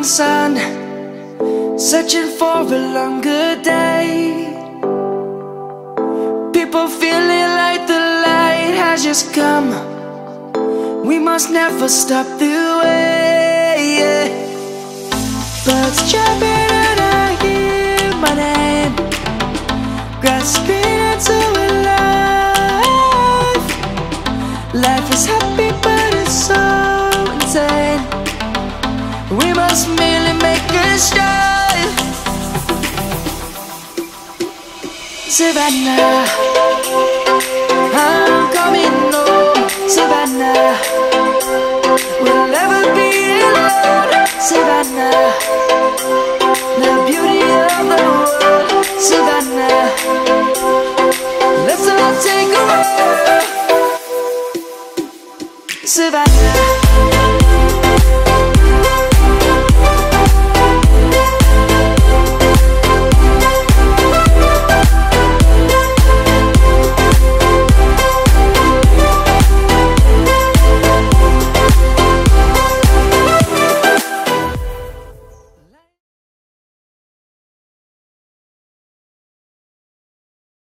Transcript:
sun, searching for a longer day. People feeling like the light has just come. We must never stop the way. Birds chirping and I hear my name, grasping into a life. Life is happy but it's so insane. We must merely make a strive. Savannah,